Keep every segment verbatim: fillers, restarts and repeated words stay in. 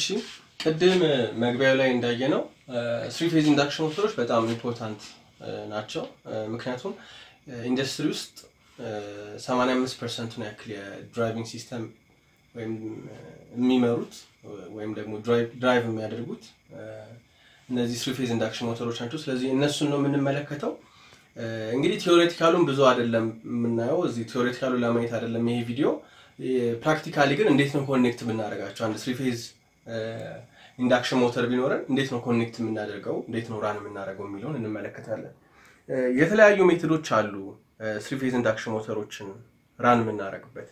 እሺ ቅድም መግቢያው ላይ እንዳየነው three phase induction ሞተሮች በጣም ኢምፖርታንት ናቸው ምክንያቱም ኢንዱስትሪ ውስጥ eighty-five percent ነው ያክል የድራይቪንግ ሲስተም ወይም የሚመሩት ወይም ደግሞ ድራይቭ ድራይቭ የሚያደርጉት እነዚህ three phase induction ሞተሮች ናቸው ስለዚህ እነሱን ነው የምንመለከተው እንግዲህ ቲዮሬቲካሉን ብዙ አይደለም የምናየው እዚህ ቲዮሬቲካሉ ለማየት አይደለም ይሄ ቪዲዮ ፕራክቲካሊ ግን እንዴት ነው ኮኔክት ብናደርጋቸው አንድ three phase ኢንዳክሽን ሞተር ቢኖረን እንዴት ነው ኮኔክት የምናደርገው እንዴት ነው ራን የምናደርገው የሚለውን እንመለከታለን የተለያዩ ሜተዶች አሉ three phase ኢንዳክሽን ሞተሮችን ራን የምናደርግበት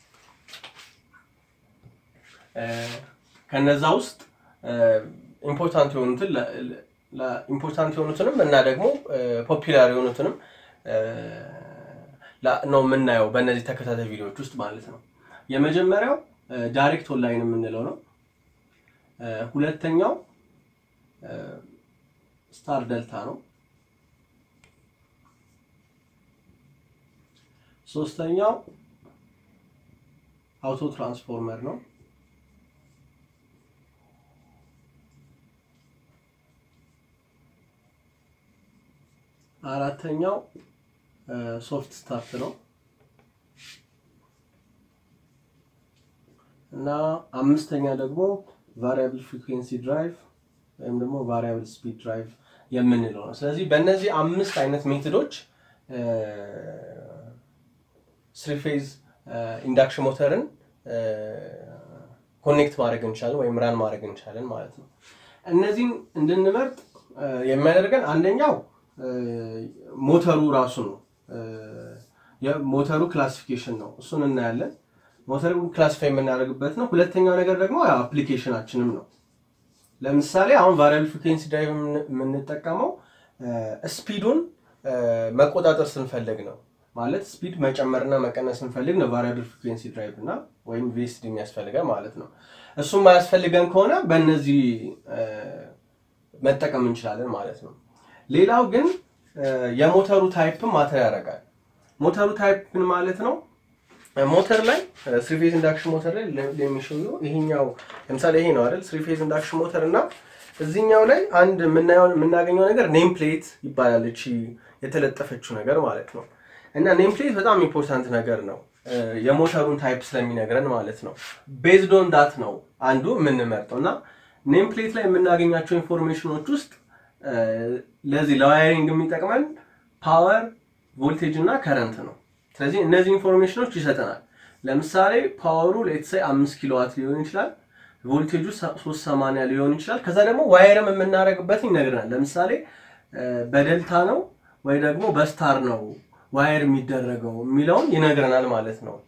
ከነዛ ውስጥ ኢምፖርታንት የሆኑትን ላ ኢምፖርታንት የሆኑትንም እና ደግሞ ፖፑላር የሆኑትንም ላ ነው የምናየው በእነዚህ ተከታታይ ቪዲዮዎች ውስጥ ማለት ነው የመጀመሪያው ዳይሬክት ኦንላይን የምንለው ነው ሁለተኛው ስታር ዴልታ ነው ሶስተኛው አውቶ ትራንስፎርመር ነው አራተኛው ሶፍት ስታርት ነው እና አምስተኛ ደግሞ variable frequency drive ወይም ደግሞ variable speed drive የምንለው ነው ስለዚህ በእነዚህ አምስት አይነት ሜተዶች three phase ኢንዳክሽን ሞተርን ኮኔክት ማድረግ እንችላለን ወይም ራን ማድረግ እንችላለን ማለት ነው እነዚህን እንድንመርጥ የሚያደርገን አንደኛው ሞተሩ ራሱ ነው የሞተሩ ክላሲፊኬሽን ነው እሱን እናያለን ሞተሩ ክላሲፋይ የምናደርግበት ነው ሁለተኛው ነገር ደግሞ አፕሊኬሽናችንም ነው ለምሳሌ አሁን variable frequency drive የምንጠቀመው ስፒዱን መቆጣጠር ስንፈልግ ነው ማለት ስፒድ መጨመርና መቀነስ ስንፈልግ ነው variable frequency drive እና ወይም V S D የሚያስፈልገን ማለት ነው እሱም ማያስፈልገን ከሆነ በእነዚህ መጠቀም እንችላለን ማለት ነው ሌላው ግን የሞተሩ ታይፕ ማተር ያደርጋል ሞተሩ ታይፕ ምን ማለት ነው ሞተር ላይ three phase ኢንዳክሽን ሞተር ላይ ለሚሽኑ ይሄኛው ለምሳሌ ይሄ ነው አይደል three phase ኢንዳክሽን ሞተር እና እዚህኛው ላይ አንድ ምናየው ምናገኘው ነገር ኔም ፕሌት ይባላል እቺ የተለጠፈችው ነገር ማለት ነው እና ኔም ፕሌት በጣም ኢምፖርታንት ነገር ነው የሞተሩን ታይፕ ስለሚነግረን ማለት ነው ቤዝድ ኦን ዳት ነው አንዱ የምንመርጠውና ኔም ፕሌት ላይ የምናገኛቸው ኢንፎርሜሽኖች ውስጥ ለዚህ ለዋይሪንግ የሚጠቅመን ፓወር ቮልቴጅ እና ከረንት ነው ስለዚህ እነዚህ ኢንፎርሜሽኖች ይሰጠናል ለምሳሌ ፓወሩ ሌትስ ሴይ five ኪሎዋት ሊሆን ይችላል ቮልቴጁ three eighty ሊሆን ይችላል ከዛ ደግሞ ዋይርም የምናደርግበት ይነግረናል ለምሳሌ በዴልታ ነው ወይ ደግሞ በስታር ነው ዋይር የሚደረገው የሚለውን ይነግረናል ማለት ነው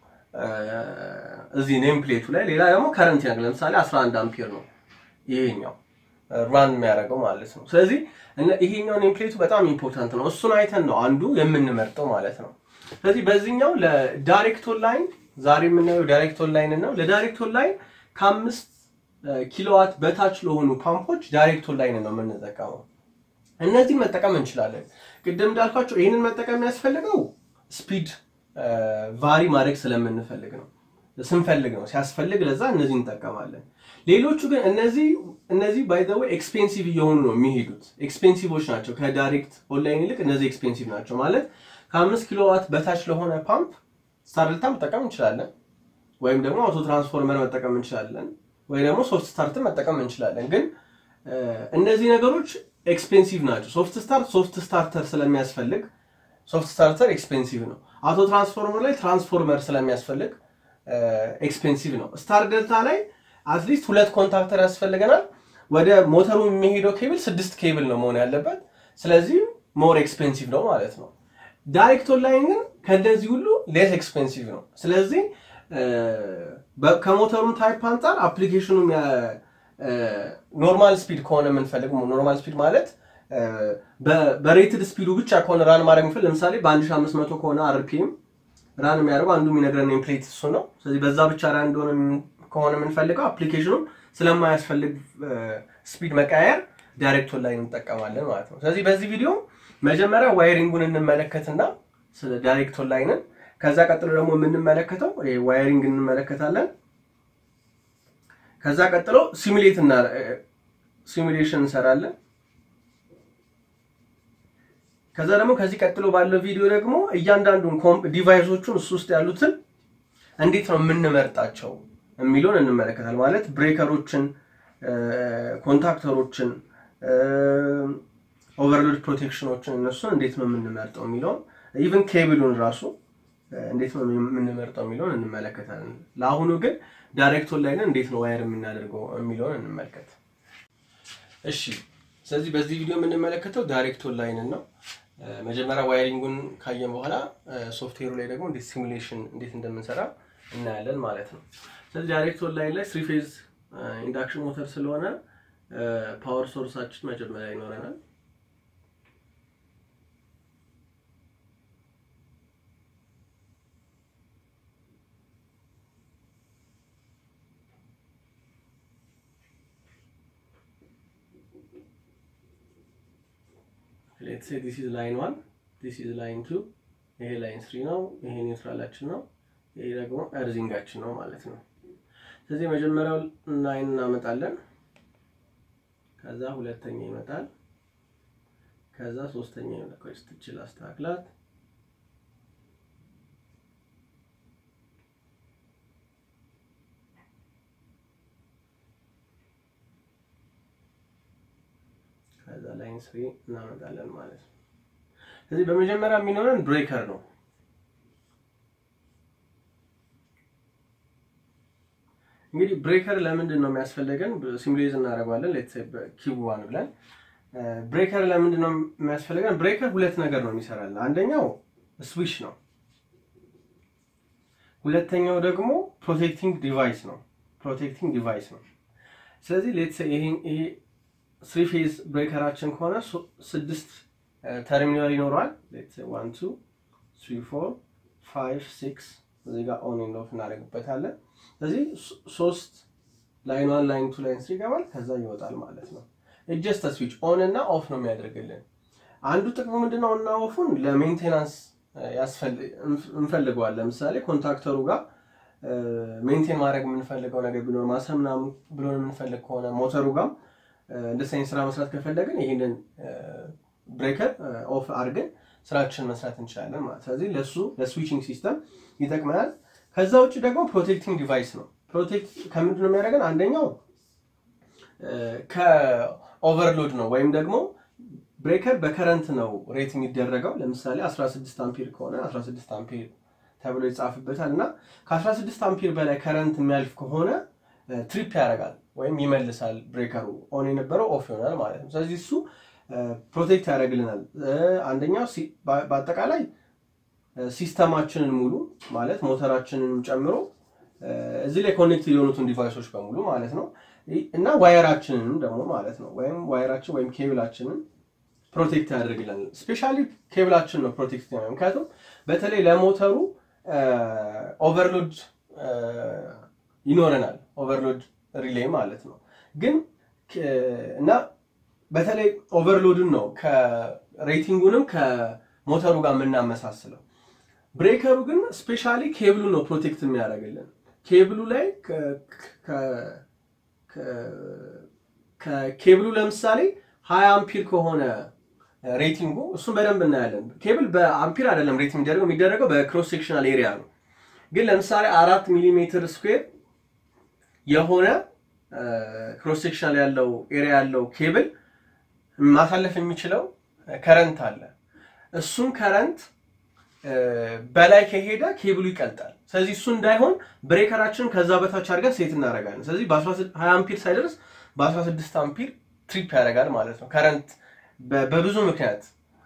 እዚህ ኔም ፕሌቱ ላይ ሌላ ደግሞ ከረንት ይነግረናል ለምሳሌ eleven አምፒር ነው ይሄኛው ራን የሚያደርገው ማለት ነው ስለዚህ ይሄኛው ኔም ፕሌቱ በጣም ኢምፖርታንት ነው እሱን አይተን ነው አንዱ የምንመርጠው ማለት ነው ስለዚህ በዚህኛው ለዳይሬክት ኦንላይን ዛሬ የምናየው ዳይሬክት ኦንላይን ነው ለዳይሬክት ኦንላይን ከ5 ኪሎዋት በታች ለሆኑ ፓምፖች ዳይሬክት ኦንላይን ነው የምንጠቀመው እነዚህ መጠቀም እንችላለን ቅድም እንዳልኳችሁ ይሄንን መጠቀም ያስፈልገው ስፒድ ቫሪ ማድረግ ስለምንፈልግ ነው ስንፈልግ ነው ሲያስፈልግ ለዛ እነዚህ እንጠቀማለን ሌሎቹ ግን እነዚህ እነዚህ ባይ ዘ ዌይ ኤክስፔንሲቭ እየሆኑ ነው የሚሄዱት ኤክስፔንሲቮች ናቸው ከዳይሬክት ኦንላይን ይልቅ እነዚህ ኤክስፔንሲቭ ናቸው ማለት ከ5 ኪሎዋት በታች ለሆነ ፓምፕ ስታር ዴልታ መጠቀም እንችላለን ወይም ደግሞ አውቶ ትራንስፎርመር መጠቀም እንችላለን ወይ ደግሞ ሶፍት ስታርት መጠቀም እንችላለን ግን እነዚህ ነገሮች ኤክስፔንሲቭ ናቸው ሶፍት ስታርት ሶፍት ስታርተር ስለሚያስፈልግ ሶፍት ስታርተር ኤክስፔንሲቭ ነው አውቶ ትራንስፎርመር ላይ ትራንስፎርመር ስለሚያስፈልግ ኤክስፔንሲቭ ነው ስታር ዴልታ ላይ አትሊስት ሁለት ኮንታክተር ያስፈልገናል ወደ ሞተሩ የሚሄደው ኬብል ስድስት ኬብል ነው መሆን ያለበት ስለዚህ ሞር ኤክስፔንሲቭ ነው ማለት ነው ዳይሬክት ኦንላይን ግን ከነዚህ ሁሉ ሌስ ኤክስፔንሲቭ ነው ስለዚህ ከሞተሩም ታይፕ አንፃር አፕሊኬሽኑም ኖርማል ስፒድ ከሆነ የምንፈልገው ኖርማል ስፒድ ማለት በሬትድ ስፒዱ ብቻ ከሆነ ራን ማድረግ የምንፈልግ ለምሳሌ በ1500 ከሆነ አርፒኤም ራን የሚያደርገው አንዱ የሚነግረን ኔም ፕሌት እሱ ነው ስለዚህ በዛ ብቻ ራን እንደሆነ ከሆነ የምንፈልገው አፕሊኬሽኑ ስለማያስፈልግ ስፒድ መቀየር ዳይሬክት ኦንላይን እንጠቀማለን ማለት ነው ስለዚህ በዚህ ቪዲዮ መጀመሪያ ዋይሪንጉን እንመለከትና ስለ ዳይሬክት ኦንላይንን ከዛ ቀጥሎ ደግሞ የምንመለከተው ዋይሪንግ እንመለከታለን ከዛ ቀጥሎ ሲሙሌት እና ሲሙሌሽን እንሰራለን ከዛ ደግሞ ከዚህ ቀጥሎ ባለው ቪዲዮ ደግሞ እያንዳንዱን ዲቫይሶቹን እሱ ውስጥ ያሉትን እንዴት ነው የምንመርጣቸው የሚሉን እንመለከታለን ማለት ብሬከሮችን ኮንታክተሮችን ኦቨርሎድ ፕሮቴክሽኖችን እነሱን እንዴት ነው የምንመርጠው የሚሉን ኢቭን ኬብሉን ራሱ እንዴት ነው የምንመርጠው የሚሉን እንመለከታለን ለአሁኑ ግን ዳይሬክት ኦንላይን እንዴት ነው ዋየር የምናደርገው የሚሉን እንመልከት እሺ ስለዚህ በዚህ ቪዲዮ የምንመለከተው ዳይሬክት ኦንላይን ነው መጀመሪያ ዋየሪንጉን ካየን በኋላ ሶፍትዌሩ ላይ ደግሞ እንዴት ሲሙሌሽን እንዴት እንደምንሰራ እናያለን ማለት ነው ስለዚህ ዳይሬክት ኦንላይን ላይ three phase ኢንዳክሽን ሞተር ስለሆነ ፓወር ሶርሳችን መጀመሪያ ይኖረናል let's say this is line one this is line two ይሄ line three ነው ይሄ ኒውትራላችን ነው ይሄ ደግሞ አርዚንጋችን ነው ማለት ነው ስለዚህ መጀመሪያው ላይን እናመጣለን ከዛ ሁለተኛ ይመጣል ከዛ ሶስተኛ ይመጣል ስትችል አስተካክላት ከዛ ላይን three እናመጣለን ማለት ነው ስለዚህ በመጀመሪያ የሚኖረን ብሬከር ነው እንግዲህ ብሬከር ለምንድን ነው የሚያስፈልገን ሲሙሌት እናደርጋለን ሌትስ ሴይ ኪው one ብለን ብሬከር ለምንድን ነው የሚያስፈልገን ብሬከር ሁለት ነገር ነው የሚሰራልን አንደኛው ስዊች ነው ሁለተኛው ደግሞ ፕሮቴክቲንግ ዲቫይስ ነው ፕሮቴክቲንግ ዲቫይስ ነው ስለዚህ ሌትስ ሴይ ይሄ ይሄ three phase ብሬከራችን ከሆነ ስድስት ተርሚናል ይኖራል ሌትስ ሴይ one two three four five six እዚህ ጋር ኦን ኤንድ ኦፍ እናደርግበታለን ስለዚህ ሶስት ላይን one ላይን two ላይን three ይገባል ከዛ ይወጣል ማለት ነው it's just a switch on እና ኦፍ ነው የሚያደርግልን አንዱ ጥቅሙ ምንድነው እና ኦፉን ለሜንቴናንስ ያስፈልግ እንፈልገዋለን ለምሳሌ ኮንታክተሩ ጋር ሜንቴን ማድረግ የምንፈልገው ነገር ቢኖር ማሰምናም ብሎ የምንፈልግ ከሆነ ሞተሩ ጋር እንደ ሳይንስ ስራ መስራት ከፈለግን ይሄንን ብሬከር ኦፍ አድርገን ስራችን መስራት እንችላለን ማለት ስለዚህ ለሱ ለስዊቺንግ ሲስተም ይጠቅማል ከዛ ውጪ ደግሞ ፕሮቴክቲንግ ዲቫይስ ነው ፕሮቴክት ከምንድነው የሚያደርገን አንደኛው ከኦቨርሎድ ነው ወይም ደግሞ ብሬከር በከረንት ነው ሬት የሚደረገው ለምሳሌ sixteen አምፒር ከሆነ sixteen አምፒር ተብሎ ይጻፍበታልና ከ16 አምፒር በላይ ከረንት የሚያልፍ ከሆነ ትሪፕ ያደርጋል ወይም ይመልሳል ብሬከሩ ኦን የነበረው ኦፍ ይሆናል ማለት ነው ስለዚህ እሱ ፕሮቴክት ያደርግልናል አንደኛው በአጠቃላይ ሲስተማችንን ሙሉ ማለት ሞተራችንን ጨምሮ እዚህ ላይ ኮኔክትድ የሆኑትን ዲቫይሶች በሙሉ ማለት ነው እና ዋየራችንን ደግሞ ማለት ነው ወይም ዋየራችን ወይም ኬብላችንን ፕሮቴክት ያደርግልናል ስፔሻሊ ኬብላችን ነው ፕሮቴክት ያደርጋል ምክንያቱም በተለይ ለሞተሩ ኦቨርሎድ ይኖረናል ኦቨርሎድ ሪሌ ማለት ነው ግን እና በተለይ ኦቨርሎድን ነው ከሬቲንጉንም ከሞተሩ ጋር ምናመሳስለው ብሬከሩ ግን ስፔሻሊ ኬብሉ ነው ፕሮቴክት የሚያደርግልን ኬብሉ ላይ ከ ከኬብሉ ለምሳሌ twenty አምፒር ከሆነ ሬቲንጉ እሱን በደንብ እናያለን ኬብል በአምፒር አይደለም ሬት የሚደረገው የሚደረገው በክሮስ ሴክሽናል ኤሪያ ነው ግን ለምሳሌ four ሚሊሜትር ስኩዌር የሆነ ክሮስ ሴክሽናል ያለው ኤሪያ ያለው ኬብል ማሳለፍ የሚችለው ከረንት አለ እሱን ከረንት በላይ ከሄደ ኬብሉ ይቀልጣል ስለዚህ እሱ እንዳይሆን ብሬከራችን ከዛ በታች አድርገን ሴት እናደርጋለን ስለዚህ በ twenty አምፒር ሳይደርስ በ16 አምፒር ትሪፕ ያደርጋል ማለት ነው ከረንት በብዙ ምክንያት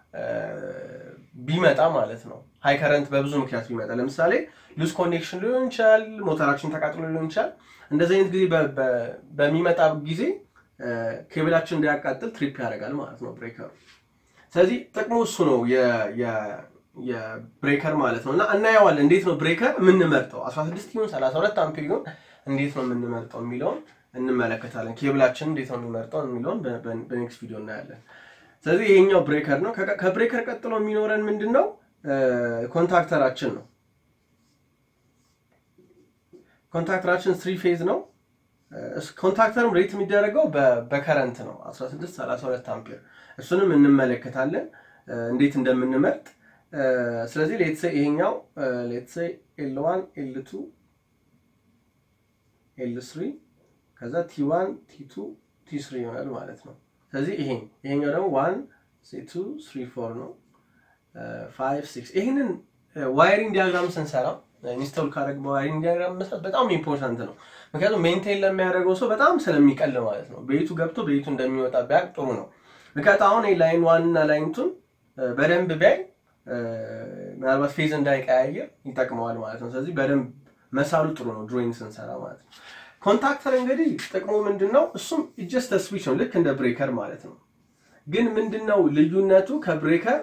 ቢመጣ ማለት ነው ሃይ ከረንት በብዙ ምክንያት ቢመጣ ለምሳሌ ሉዝ ኮኔክሽን ሊሆን ይችላል ሞተራችን ተቃጥሎ ሊሆን ይችላል እንደዚህ አይነት ጊዜ በሚመጣ ጊዜ ኬብላችን እንዲያቃጥል ትሪፕ ያደርጋል ማለት ነው ብሬከሩ ስለዚህ ጥቅሙ እሱ ነው የ የ የብሬከር ማለት ነውና እናያዋለን እንዴት ነው ብሬከር የምንመርጠው sixteen ይሁን thirty-two አምፒር ይሁን እንዴት ነው የምንመርጠው የሚለውን እንመለከታለን ኬብላችን እንዴት ነው የምንመርጠው የሚለውን በኔክስት ቪዲዮ እናያለን ስለዚህ ይሄኛው ብሬከር ነው ከብሬከር ቀጥሎ የሚኖረን ምንድነው ኮንታክተራችን ነው ኮንታክተራችን three phase ነው ኮንታክተሩም ሬት የሚደረገው በከረንት ነው አስራ ስድስት ሰላሳ ሁለት አምፒር እሱንም እንመለከታለን እንዴት እንደምንመርጥ ስለዚህ ሌትስ ሴይ ይሄኛው ሌትስ ሴይ ኤል ዋን ኤል ቱ ኤል ስሪ ከዛ ቲ ዋን ቲ ቱ ቲ ስሪ ይሆናል ማለት ነው ስለዚህ ይሄ ይሄኛው ደግሞ ዋን ቱ ስሪ ፎር ነው ፋይቭ ሲክስ ይሄንን ዋይሪንግ ዲያግራም ስንሰራ ኢንስቶል ካረግ ዋይሪንግ ዲያግራም መስራት በጣም ኢምፖርታንት ነው ምክንያቱም ሜንቴን ለሚያደርገው ሰው በጣም ስለሚቀል ማለት ነው ቤቱ ገብቶ ቤቱ እንደሚወጣ ቢያቅ ጥሩ ነው ምክንያቱም አሁን ላይን ዋን እና ላይን ቱ በደንብ ቢያይ ምናልባት ፌዝ እንዳይቀያየር ይጠቅመዋል ማለት ነው ስለዚህ በደንብ መሳሉ ጥሩ ነው ድሮይንግ ስንሰራ ማለት ነው ኮንታክተር እንግዲህ ጥቅሙ ምንድነው እሱም ጀስት ስዊች ነው ልክ እንደ ብሬከር ማለት ነው ግን ምንድነው ልዩነቱ ከብሬከር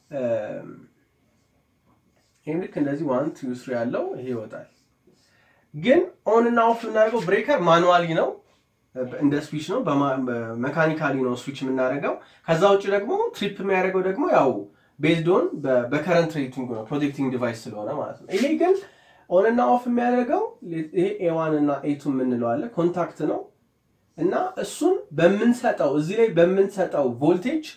ይሄን ልክ እንደዚህ ዋን ቱ ስሪ ያለው ይሄ ይወጣል ግን ኦን እና ኦፍ እናደርገው ብሬከር ማኑዋሊ ነው እንደ ስዊች ነው በሜካኒካሊ ነው ስዊች የምናደርገው ከዛ ውጪ ደግሞ ትሪፕ የሚያደርገው ደግሞ ያው ቤዝድ ኦን በከረንት ሬቲንግ ነው ፕሮቴክቲንግ ዲቫይስ ስለሆነ ማለት ነው ይሄ ግን ኦን እና ኦፍ የሚያደርገው ይሄ ኤ ዋን እና ኤ ቱ የምንለው አለ ኮንታክት ነው እና እሱን በመንሰጣው እዚህ ላይ በመንሰጣው ቮልቴጅ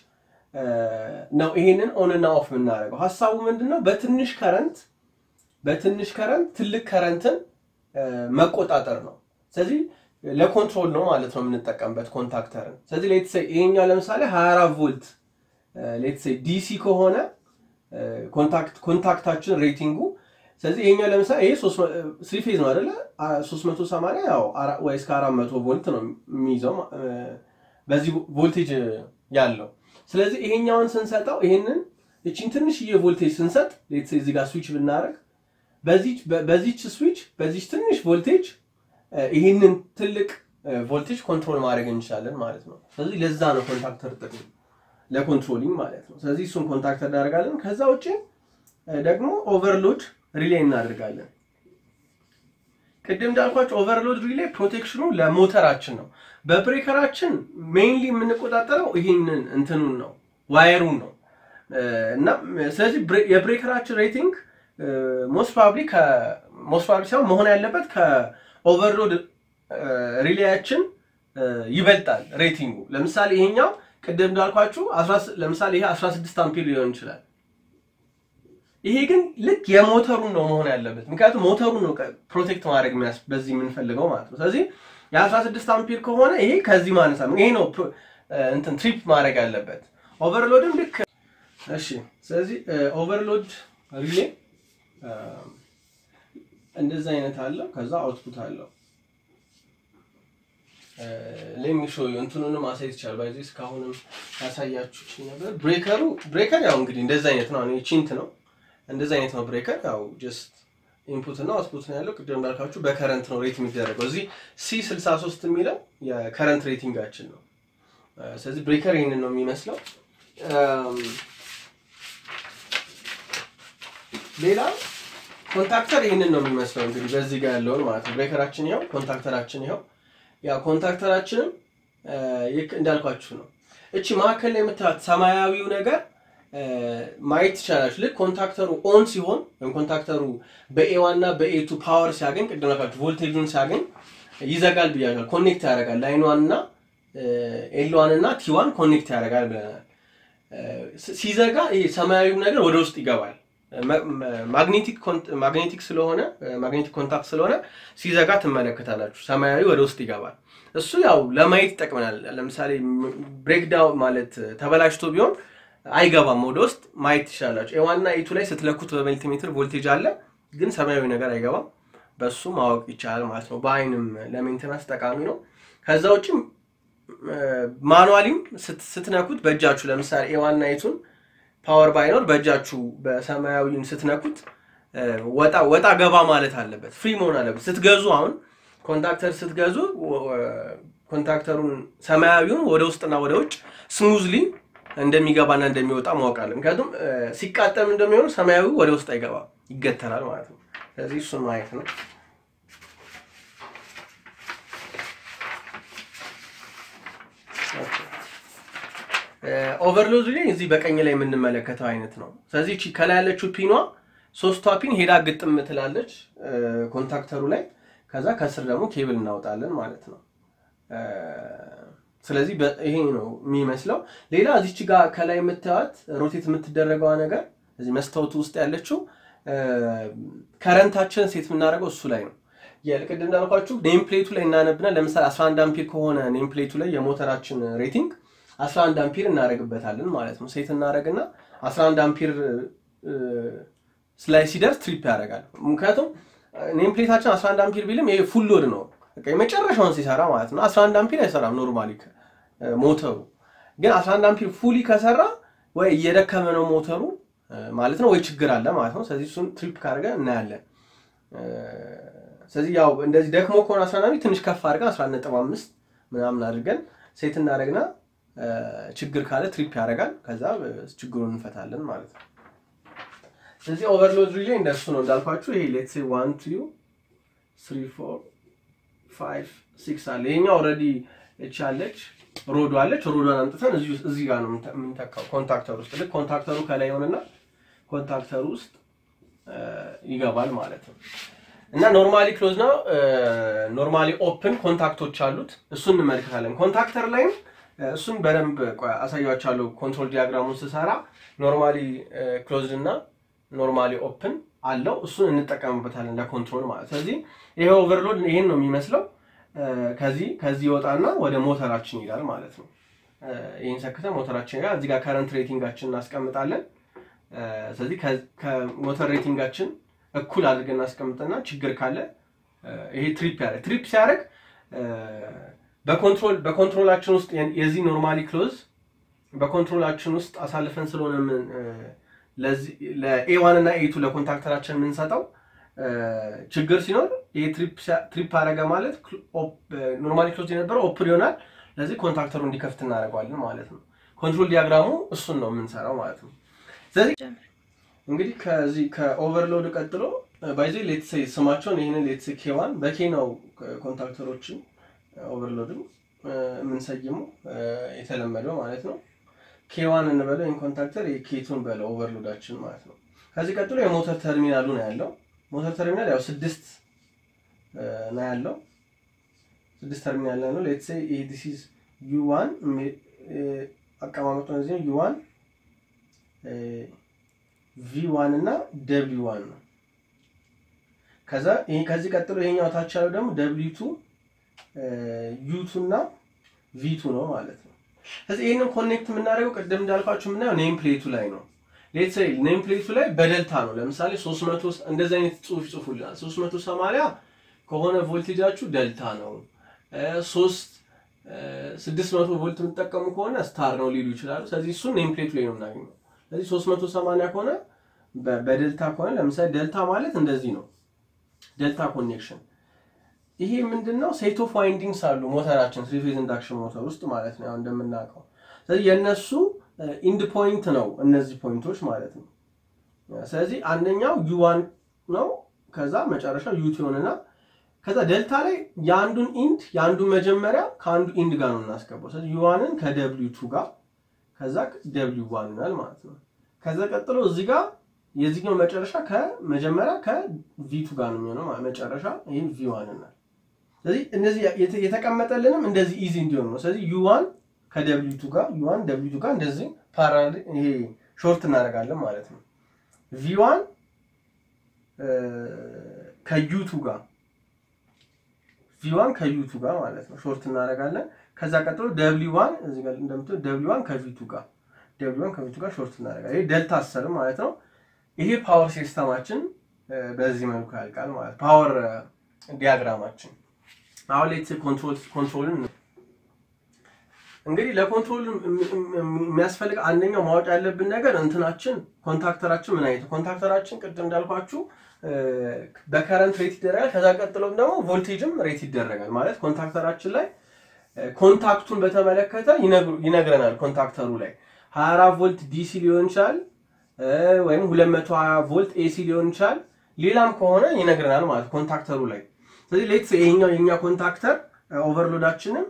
ነው ይሄንን ኦን እና ኦፍ የምናደርገው ሐሳቡ ምንድነው በትንሽ ከረንት በትንሽ ከረንት ትልቅ ከረንትን መቆጣጠር ነው ስለዚህ ለኮንትሮል ነው ማለት ነው የምንጠቀምበት ኮንታክተርን ስለዚህ ሌትስ ሴይ ይሄኛው ለምሳሌ ሃያ አራት ቮልት ሌትስ ሴይ ዲሲ ከሆነ ኮንታክት ኮንታክታችን ሬቲንጉ ስለዚህ ይሄኛው ለምሳሌ ይሄ ስሪ ፌዝ ነው አይደለ ሶስት መቶ ሰማንያ ያው ወይስ ከአራት መቶ ቮልት ነው የሚይዘው በዚህ ቮልቴጅ ያለው ስለዚህ ይሄኛውን ስንሰጣው ይሄንን እቺን ትንሽዬ ቮልቴጅ ስንሰጥ ሌትስ ሴይ እዚህ ጋር ስዊች ብናረግ በዚህ በዚህች ስዊች በዚህ ትንሽ ቮልቴጅ ይሄንን ትልቅ ቮልቴጅ ኮንትሮል ማድረግ እንችላለን ማለት ነው ስለዚህ ለዛ ነው ኮንታክተር ጥቅም ለኮንትሮሊንግ ማለት ነው ስለዚህ እሱን ኮንታክተር እናደርጋለን ከዛ ውጪ ደግሞ ኦቨርሎድ ሪሌይ እናደርጋለን ቅድም እንዳልኳችሁ ኦቨርሎድ ሪሌይ ፕሮቴክሽኑ ለሞተራችን ነው በብሬከራችን ሜይንሊ የምንቆጣጠረው ይሄንን እንትኑን ነው ዋየሩን ነው እና ስለዚህ የብሬከራችን ሬቲንግ ሞስት ፕሮባብሊ ከሞስት ፕሮባብሊ ሳይሆን መሆን ያለበት ከኦቨርሎድ ሪሌያችን ይበልጣል ሬቲንጉ ለምሳሌ ይሄኛው ቅድም እንዳልኳችሁ ለምሳሌ ይሄ አስራ ስድስት አምፒር ሊሆን ይችላል ይሄ ግን ልክ የሞተሩን ነው መሆን ያለበት ምክንያቱም ሞተሩን ነው ፕሮቴክት ማድረግ የሚያስ በዚህ የምንፈልገው ማለት ነው ስለዚህ የ16 አምፒር ከሆነ ይሄ ከዚህ ማነሳ ይሄ ነው እንትን ትሪፕ ማድረግ ያለበት ኦቨርሎድም ልክ እሺ ስለዚህ ኦቨርሎድ ሪሌ እንደዛ አይነት አለ ከዛ አውትፑት አለው ለሚ ሾው እንትኑንም አሳይት ይችላል ባይዚ እስካሁንም ያሳያችሁ እቺ ነገር ብሬከሩ ብሬከር ያው እንግዲህ እንደዛ አይነት ነው እኔ ቺንት ነው እንደዛ አይነት ነው ብሬከር ያው ጀስት ኢንፑት እና አውትፑት ነው ያለው ቅድም እንዳልካችሁ በከረንት ነው ሬት የሚደረገው እዚህ ሲ ስልሳ ሶስት የሚለው የከረንት ሬቲንጋችን ነው ስለዚህ ብሬከር ይሄንን ነው የሚመስለው ሌላ ኮንታክተር ይሄንን ነው የሚመስለው እንግዲህ በዚህ ጋር ያለው ማለት ነው ብሬከራችን ይሄው ኮንታክተራችን ይሄው ያ ኮንታክተራችን እንዳልኳችሁ ነው እቺ ማከለ የምታት ሰማያዊው ነገር ማይት ይችላል ልክ ኮንታክተሩ ኦን ሲሆን ወይም ኮንታክተሩ በኤ ዋን እና በኤ ቱ ፓወር ሲያገኝ ቅድመካችሁ ቮልቴጁን ሲያገኝ ይዘጋል ብያለሁ ኮኔክት ያደርጋል ላይን ዋን እና ኤል ዋን እና ቲ ዋን ኮኔክት ያደርጋል ብለናል ሲዘጋ ይሄ ሰማያዊው ነገር ወደ ውስጥ ይገባል ማግኔቲክ ማግኔቲክ ስለሆነ ማግኔቲክ ኮንታክት ስለሆነ ሲዘጋ ተመለከታላችሁ ሰማያዊ ወደ ውስጥ ይገባል እሱ ያው ለማየት ይጠቅመናል ለምሳሌ ብሬክዳውን ማለት ተበላሽቶ ቢሆን አይገባም ወደ ውስጥ ማየት ይችላልላችሁ ኤ ዋን እና ኤ ቱ ላይ ስትለኩት በመልቲሜትር ቮልቴጅ አለ ግን ሰማያዊ ነገር አይገባም በሱ ማወቅ ይቻላል ማለት ነው በአይንም ለሜንቴናንስ ጠቃሚ ነው ከዛ ውጪ ማኑዋሊም ስትነኩት በእጃችሁ ለምሳሌ ኤ ዋን እና ኤ ቱ ፓወር ባይኖር በእጃችሁ በሰማያዊን ስትነኩት ወጣ ወጣ ገባ ማለት አለበት ፍሪ መሆን አለበት ስትገዙ አሁን ኮንታክተር ስትገዙ ኮንታክተሩን ሰማያዊውን ወደ ውስጥና ወደ ውጭ ስሙዝሊ እንደሚገባና እንደሚወጣ ማወቅ አለ ምክንያቱም ሲቃጠም እንደሚሆን ሰማያዊው ወደ ውስጥ አይገባ ይገተራል ማለት ነው ስለዚህ እሱ ማየት ነው ኦቨርሎድ ላይ እዚህ በቀኝ ላይ የምንመለከተው አይነት ነው ስለዚህ እቺ ከላይ ያለችው ፒኗ ሶስቷ ፒን ሄዳ ግጥም ትላለች ኮንታክተሩ ላይ ከዛ ከስር ደግሞ ኬብል እናውጣለን ማለት ነው ስለዚህ ይሄ ነው የሚመስለው ሌላ እዚች ጋር ከላይ የምታዩት ሮቴት የምትደረገው ነገር እዚህ መስታወቱ ውስጥ ያለችው ከረንታችን ሴት የምናደርገው እሱ ላይ ነው የልቅድ እንዳልኳችሁ ኔም ፕሌቱ ላይ እናነብና ለምሳሌ አስራ አንድ አምፒር ከሆነ ኔም ፕሌቱ ላይ የሞተራችን ሬቲንግ አስራ አንድ አምፒር እናደርግበታለን ማለት ነው ሴት እናደርግና አስራ አንድ አምፒር ስላይ ሲደርስ ትሪፕ ያደርጋል ምክንያቱም ኔም ፕሌታችን አስራ አንድ አምፒር ቢልም ይሄ ፉል ሎድ ነው በቃ የመጨረሻውን ሲሰራ ማለት ነው አስራ አንድ አምፒር አይሰራም ኖርማሊ ሞተሩ ግን አስራ አንድ አምፒር ፉሊ ከሰራ ወይ እየደከመ ነው ሞተሩ ማለት ነው ወይ ችግር አለ ማለት ነው ስለዚህ እሱን ትሪፕ ካደረገ እናያለን ስለዚህ ያው እንደዚህ ደክሞ ከሆነ አስራ አንድ አምፒር ትንሽ ከፍ አድርገን አስራ አንድ ነጥብ አምስት ምናምን አድርገን ሴት እናደርግና ችግር ካለ ትሪፕ ያደርጋል ከዛ ችግሩን እንፈታለን ማለት ነው ስለዚህ ኦቨርሎድ ሪሌ እንደሱ ነው እንዳልኳችሁ ይሄ ሌትስ ሴ one two three four five six አለ ይሄኛው ኦሬዲ እቻለች ሮዶ አለች ሮዶን አንጥተን እዚህ እዚህ ጋር ነው የምንተካው ኮንታክተር ውስጥ ልክ ኮንታክተሩ ከላይ ሆነና ኮንታክተሩ ውስጥ ይገባል ማለት ነው እና ኖርማሊ ክሎዝ ነው ኖርማሊ ኦፕን ኮንታክቶች አሉት እሱን እንመልከታለን ኮንታክተር ላይም እሱን በደንብ አሳያችኋለሁ ኮንትሮል ዲያግራሙን ሲሰራ ኖርማሊ ክሎዝድ እና ኖርማሊ ኦፕን አለው እሱን እንጠቀምበታለን ለኮንትሮል ማለት ስለዚህ ይሄ ኦቨርሎድ ይሄን ነው የሚመስለው ከዚህ ከዚህ ወጣና ወደ ሞተራችን ይላል ማለት ነው ይሄን ሰክተን ሞተራችን ጋር እዚህ ጋር ከረንት ሬቲንጋችን እናስቀምጣለን ስለዚህ ከሞተር ሬቲንጋችን እኩል አድርገን እናስቀምጥና ችግር ካለ ይሄ ትሪፕ ያደርግ ትሪፕ ሲያደርግ በኮንትሮል በኮንትሮላችን ውስጥ የዚህ ኖርማሊ ክሎዝ በኮንትሮላችን ውስጥ አሳልፈን ስለሆነ ምን ለዚህ ለኤ ዋን እና ኤ ቱ ለኮንታክተራችን ምን ሰጣው ችግር ሲኖር ይሄ ትሪፕ ትሪፕ አደረገ ማለት ኖርማሊ ክሎዝ የነበረው ኦፕን ይሆናል ለዚህ ኮንታክተሩ እንዲከፍት እናደርጋለን ማለት ነው ኮንትሮል ዲያግራሙ እሱን ነው የምንሰራው ማለት ነው ስለዚህ እንግዲህ ከዚህ ከኦቨርሎድ ቀጥሎ ባይዚ ሌትስ ሴ ስማቸውን ይሄንን ሌትስ ሴ ኬ ዋን በኬ ነው ኮንታክተሮችን ኦቨርሎድ ምን ሰይሙ የተለመደው ማለት ነው ኬ ዋን እንበለው ኢን ኮንታክተር ኬ ቱ በለው ኦቨርሎዳችን ማለት ነው ከዚህ ቀጥሎ የሞተር ተርሚናሉ ነው ያለው ሞተር ተርሚናል ያው ስድስት ነው ያለው ስድስት ተርሚናል ነው ሌትስ ሴ this is ዩ ዋን አቀማመጡ ነው እዚህ ዩ ዋን ቪ ዋን እና ደብሊው ዋን ነው ከዛ ይሄ ከዚህ ቀጥሎ ይሄኛው ታች ያለው ደግሞ ደብሊው ቱ ዩ ቱ እና ቪ ቱ ነው ማለት ነው ስለዚህ ይሄንን ኮኔክት የምናደርገው ቀደም እንዳልኳችሁ ምናየው ኔም ፕሌቱ ላይ ነው ሌትስ ሴ ኔም ፕሌቱ ላይ በደልታ ነው ለምሳሌ ሶስት መቶ እንደዚህ አይነት ጽሁፍ ጽፉልናል ሶስት መቶ ሰማንያ ከሆነ ቮልቴጃችሁ ደልታ ነው ሶስት ስድስት መቶ ቮልት የምትጠቀሙ ከሆነ ስታር ነው ሊሉ ይችላሉ ስለዚህ እሱ ኔም ፕሌቱ ላይ ነው የምናገኘው ስለዚህ ሶስት መቶ ሰማንያ ከሆነ በደልታ ከሆነ ለምሳሌ ደልታ ማለት እንደዚህ ነው ደልታ ኮኔክሽን ይሄ ምንድነው ሴት ኦፍ ዋይንዲንግስ አሉ ሞተራችን ትሪ ፌዝ ኢንዳክሽን ሞተር ውስጥ ማለት ነው እንደምናውቀው ስለዚህ የነሱ ኢንድ ፖይንት ነው እነዚህ ፖይንቶች ማለት ነው ስለዚህ አንደኛው ዩ ዋን ነው ከዛ መጨረሻው ዩ ቱ ሆነና ከዛ ደልታ ላይ ያንዱን ኢንድ ያንዱን መጀመሪያ ካንዱ ኢንድ ጋር ነው እናስቀበው ስለዚህ ዩ ዋንን ከደብሊው ቱ ጋር ከዛ ደብሊው ዋን ይሆናል ማለት ነው ከዛ ቀጥሎ እዚህ ጋር የዚህኛው መጨረሻ ከመጀመሪያ ከቪ ቱ ጋር ነው የሚሆነው መጨረሻ ይሄ ቪ ዋን ነው ስለዚህ እነዚህ የተቀመጠልንም እንደዚህ ኢዚ እንዲሆን ነው ስለዚህ ዩ ዋን ከደብሊው ቱ ጋር ዩ ዋን ደብሊው ቱ ጋር እንደዚህ ፓራሌል ይሄ ሾርት እናደርጋለን ማለት ነው ቪ ዋን ከዩ ቱ ጋር ቪ ዋን ከዩ ቱ ጋር ማለት ነው ሾርት እናደርጋለን ከዛ ቀጥሎ ደብሊው ዋን እዚህ ጋር እንደምትሉ ደብሊው ዋን ከቪ ቱ ጋር ደብሊው ዋን ከቪ ቱ ጋር ሾርት እናደርጋለን ይሄ ዴልታ አስር ማለት ነው ይሄ ፓወር ሲስተማችን በዚህ መልኩ ያልቃል ማለት ፓወር ዲያግራማችን አሁን ሌትስ ኮንትሮል ኮንትሮልን እንግዲህ ለኮንትሮል የሚያስፈልግ አንደኛው ማወቅ ያለብን ነገር እንትናችን ኮንታክተራችን ምን አይነት ኮንታክተራችን ቅድም እንዳልኳችሁ በከረንት ሬት ይደረጋል ከዛ ቀጥሎም ደግሞ ቮልቴጅም ሬት ይደረጋል ማለት ኮንታክተራችን ላይ ኮንታክቱን በተመለከተ ይነግረናል ኮንታክተሩ ላይ ሃያ አራት ቮልት ዲሲ ሊሆን ይችላል ወይም ሁለት መቶ ሀያ ቮልት ኤሲ ሊሆን ይችላል ሌላም ከሆነ ይነግረናል ማለት ኮንታክተሩ ላይ ስለዚህ ሌትስ ይሄኛው የኛ ኮንታክተር ኦቨርሎዳችንን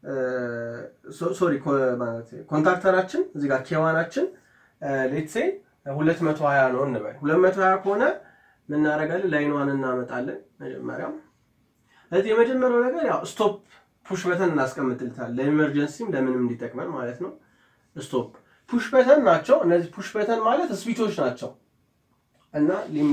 ሶሪ ማለት ኮንታክተራችን እዚህ ጋር ኬዋናችን ሌትስ ሴ ሁለት መቶ ሀያ ነው እንበል ሁለት መቶ ሀያ ከሆነ ምን እናደርጋለን ላይን ዋን እናመጣለን መጀመሪያ ስለዚህ የመጀመሪያው ነገር ያው ስቶፕ ፑሽ በተን እናስቀምጥልታለን ለኢመርጀንሲም ለምንም እንዲጠቅመን ማለት ነው ስቶፕ ፑሽ በተን ናቸው እነዚህ ፑሽ በተን ማለት ስዊቾች ናቸው እና ሊሚ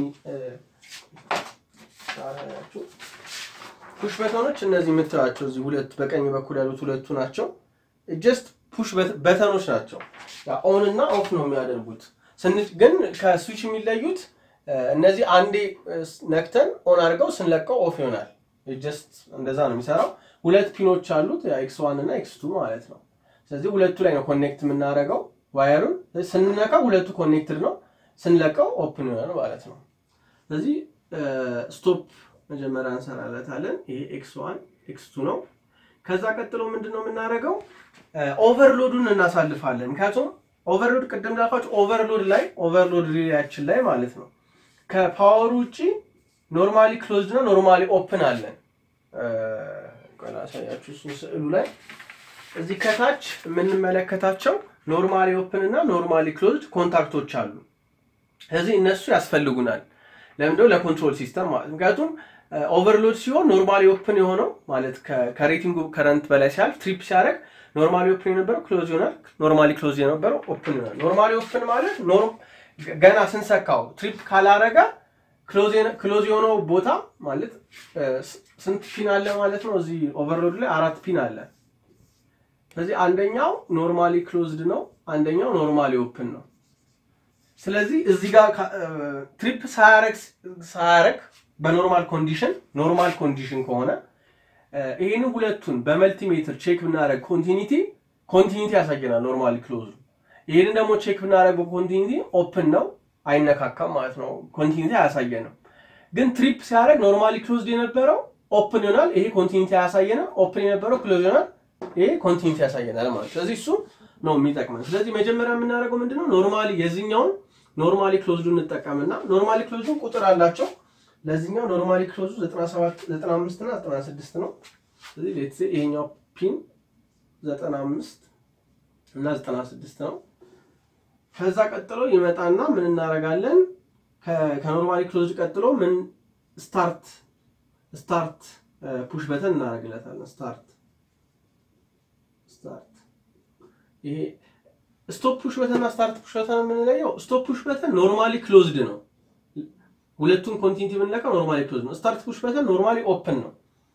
ታራያችሁ ፑሽ በተኖች እነዚህ የምታዩቸው እዚህ ሁለት በቀኝ በኩል ያሉት ሁለቱ ናቸው ጀስት ፑሽ በተኖች ናቸው ያ ኦን እና ኦፍ ነው የሚያደርጉት ግን ከስዊች የሚለዩት እነዚህ አንዴ ነክተን ኦን አድርገው ስንለቀው ኦፍ ይሆናል ጀስት እንደዛ ነው የሚሰራው ሁለት ፒኖች አሉት ኤክስ ዋን እና ኤክስ ቱ ማለት ነው ስለዚህ ሁለቱ ላይ ነው ኮኔክት የምናደርገው ዋየሩን ስንነካው ሁለቱ ኮኔክትድ ነው ስንለቀው ኦፕን ይሆናል ማለት ነው ስለዚህ ስቶፕ መጀመሪያ እንሰራለታለን ይሄ ኤክስ ዋን ኤክስ ቱ ነው ከዛ ቀጥሎ ምንድነው የምናደርገው ኦቨርሎዱን እናሳልፋለን ምክንያቱም ኦቨርሎድ ቀደም ላልኳችሁ ኦቨርሎድ ላይ ኦቨርሎድ ሪሌያችን ላይ ማለት ነው ከፓወር ውጪ ኖርማሊ ክሎዝድ ነው ኖርማሊ ኦፕን አለን ቆላ ሳያችሁ ስዕሉ ላይ እዚህ ከታች የምንመለከታቸው ኖርማሊ ኦፕን እና ኖርማሊ ክሎዝድ ኮንታክቶች አሉ ስለዚህ እነሱ ያስፈልጉናል ለምንድነው ለኮንትሮል ሲስተም ማለት ምክንያቱም ኦቨርሎድ ሲሆን ኖርማሊ ኦፕን የሆነው ማለት ከሬቲንጉ ከረንት በላይ ሲያልፍ ትሪፕ ሲያደርግ ኖርማሊ ኦፕን የነበረው ክሎዝ ይሆናል ኖርማሊ ክሎዝ የነበረው ኦፕን ይሆናል ኖርማሊ ኦፕን ማለት ኖርም ገና ስንሰካው ትሪፕ ካላረጋ ክሎዝ ክሎዝ የሆነው ቦታ ማለት ስንት ፒን አለ ማለት ነው እዚህ ኦቨርሎድ ላይ አራት ፒን አለ ስለዚህ አንደኛው ኖርማሊ ክሎዝድ ነው አንደኛው ኖርማሊ ኦፕን ነው ስለዚህ እዚህ ጋር ትሪፕ ሳያረግ ሳያረግ በኖርማል ኮንዲሽን ኖርማል ኮንዲሽን ከሆነ ይሄን ሁለቱን በመልቲሜትር ቼክ ብናረግ ኮንቲኒቲ ኮንቲኒቲ ያሳየናል ኖርማሊ ክሎዝ ይሄን ደግሞ ቼክ ብናረግ በኮንቲኒቲ ኦፕን ነው አይነካካም ማለት ነው ኮንቲኒቲ ያሳየናል ግን ትሪፕ ሲያረግ ኖርማሊ ክሎዝድ የነበረው ኦፕን ይሆናል ይሄ ኮንቲኒቲ ያሳየናል ኦፕን የነበረው ክሎዝ ይሆናል ይሄ ኮንቲኒቲ ያሳየናል ማለት ስለዚህ እሱ ነው የሚጠቅመን ስለዚህ መጀመሪያ የምናደርገው ምንድነው ኖርማሊ የዚህኛውን ኖርማሊ ክሎዝዱን እንጠቀምና ኖርማሊ ክሎዝዱን ቁጥር አላቸው ለዚህኛው ኖርማሊ ክሎዙ ዘጠና ሰባት ዘጠና አምስት እና ዘጠና ስድስት ነው ስለዚህ ሌትስ ሴ ይሄኛው ፒን ዘጠና አምስት እና ዘጠና ስድስት ነው ከዛ ቀጥሎ ይመጣና ምን እናረጋለን ከኖርማሊ ክሎዝ ቀጥሎ ምን ስታርት ስታርት ፑሽ በተን እናረጋለን ስታርት ስታርት ይሄ ስቶፕ ፑሽ በተን እና ስታርት ፑሽ በተን ምን ነው ስቶፕ ፑሽ በተን ኖርማሊ ክሎዝድ ነው ሁለቱም ኮንቲኒቲ ብንነካው ኖርማሊ ክሎዝ ነው ስታርት ፑሽ በተን ኖርማሊ ኦፕን ነው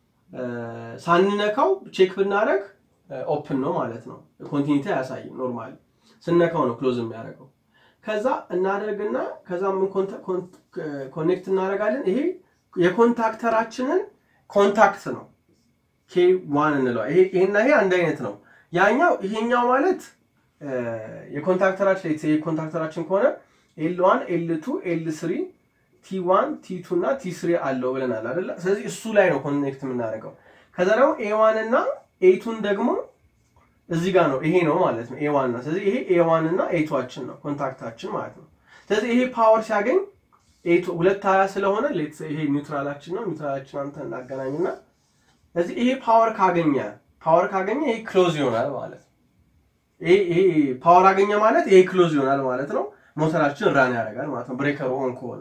ሳንነካው ቼክ ብናረግ ኦፕን ነው ማለት ነው ኮንቲኒቲ ያሳየን ኖርማሊ ስንነካው ነው ክሎዝ የሚያደርገው ከዛ እናደርግና ከዛ ምን ኮኔክት እናደርጋለን ይሄ የኮንታክተራችንን ኮንታክት ነው ኬ ዋን እንለው ይሄ ይሄና ይሄ አንድ አይነት ነው ያኛው ይሄኛው ማለት የኮንታክተራችን ለዚህ የኮንታክተራችን ከሆነ ኤል ዋን ኤል ቱ ኤል ስሪ ቲ ዋን ቲ ቱ እና ቲ ስሪ አለው ብለናል አይደል ስለዚህ እሱ ላይ ነው ኮኔክት የምናደርገው ከዛ ደግሞ ኤ ዋን እና ኤ ቱ ደግሞ እዚህ ጋር ነው ይሄ ነው ማለት ነው ኤ ዋን እና ስለዚህ ይሄ ኤ ዋን እና ኤ ቱ አችን ነው ኮንታክታችን ማለት ነው ስለዚህ ይሄ ፓወር ሲያገኝ ኤ ቱ ሁለት ሃያ ስለሆነ ሌትስ ይሄ ኒውትራላችን ነው ኒውትራላችን አንተ እናገናኝና ስለዚህ ይሄ ፓወር ካገኘ ፓወር ካገኘ ይሄ ክሎዝ ይሆናል ማለት ነው ይሄ ይሄ ፓወር አገኘ ማለት ይሄ ክሎዝ ይሆናል ማለት ነው ሞተራችን ራን ያደርጋል ማለት ነው ብሬከሩ ኦን ከሆነ